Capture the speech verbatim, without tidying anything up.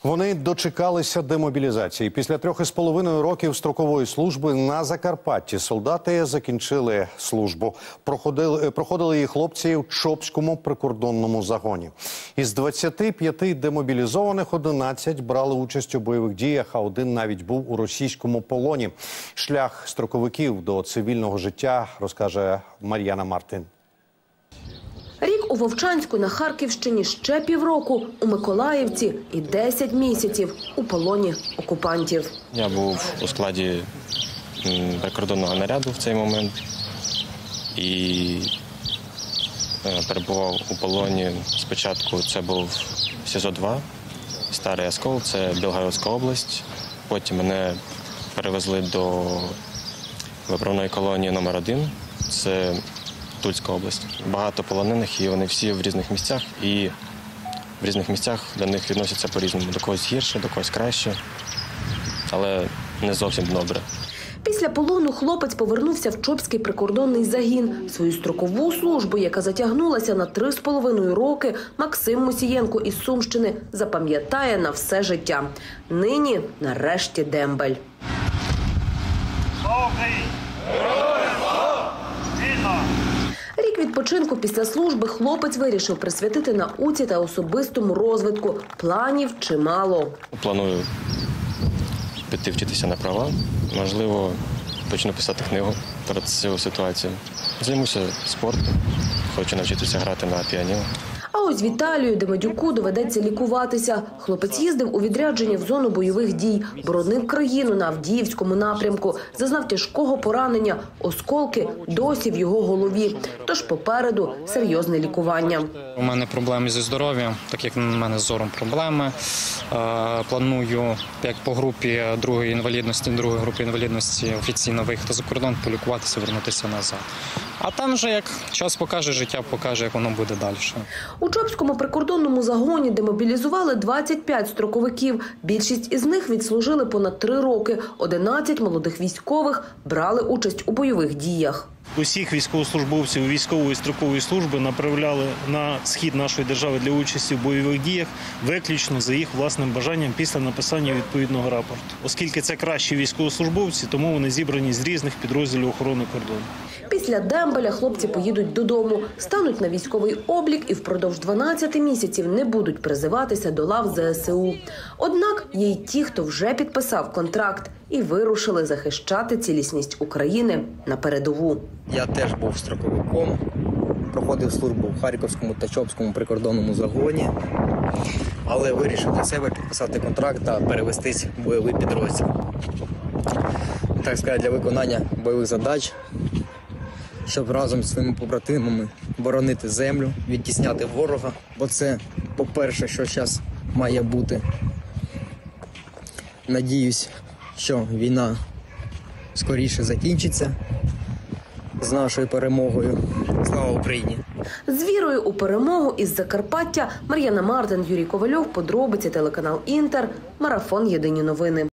Вони дочекалися демобілізації. Після трьох із половиною років строкової служби на Закарпатті солдати закінчили службу. Проходили, проходили її хлопці в Чопському прикордонному загоні. Із двадцяти п'яти демобілізованих одинадцять брали участь у бойових діях, а один навіть був у російському полоні. Шлях строковиків до цивільного життя розкаже Мар'яна Мартин. Рік у Вовчанську на Харківщині, ще півроку у Миколаївці і десять місяців у полоні окупантів. Я був у складі прикордонного наряду в цей момент і перебував у полоні. Спочатку це був СІЗО два, Старий Оскол, це Білгородська область. Потім мене перевезли до виправної колонії номер один, це Тульська область. Багато полонених, і вони всі в різних місцях, і в різних місцях до них відносяться по-різному. До когось гірше, до когось краще, але не зовсім добре. Після полону хлопець повернувся в Чопський прикордонний загін. Свою строкову службу, яка затягнулася на три з половиною роки, Максим Мусієнко із Сумщини запам'ятає на все життя. Нині, нарешті, дембель. Рік відпочинку після служби хлопець вирішив присвятити науці та особистому розвитку. Планів чимало. Планую піти вчитися на права. Можливо, почну писати книгу про цю ситуацію. Займуся спортом, хочу навчитися грати на піаніно. А ось Віталію Демидюку доведеться лікуватися. Хлопець їздив у відрядження в зону бойових дій, боронив країну на Авдіївському напрямку, зазнав тяжкого поранення, осколки досі в його голові. Тож попереду серйозне лікування. У мене проблеми зі здоров'ям, так як у мене з зором проблеми. Планую, як по групі другої інвалідності, другої групи інвалідності, офіційно виїхати за кордон, полікуватися, вернутися назад. А там вже, як час покаже, життя покаже, як воно буде далі. У Чопському прикордонному загоні демобілізували двадцять п'ять строковиків. Більшість із них відслужили понад три роки. одинадцять молодих військових брали участь у бойових діях. Усіх військовослужбовців військової строкової служби направляли на схід нашої держави для участі в бойових діях виключно за їх власним бажанням після написання відповідного рапорту. Оскільки це кращі військовослужбовці, тому вони зібрані з різних підрозділів охорони кордону. Після дембеля хлопці поїдуть додому, стануть на військовий облік і впродовж дванадцяти місяців не будуть призиватися до лав Зе Ес У. Однак є й ті, хто вже підписав контракт і вирушили захищати цілісність України на передову. Я теж був строковиком, проходив службу в Харківському та Чопському прикордонному загоні, але вирішив для себе підписати контракт та перевестись в бойовий підрозділ. Так сказати, для виконання бойових задач, щоб разом з своїми побратимами боронити землю, відтісняти ворога. Бо це, по-перше, що зараз має бути. Надіюсь, що війна скоріше закінчиться з нашою перемогою. Слава Україні! З вірою у перемогу із Закарпаття Мар'яна Мартин, Юрій Ковальов, подробиці, телеканал Інтер, марафон «Єдині новини».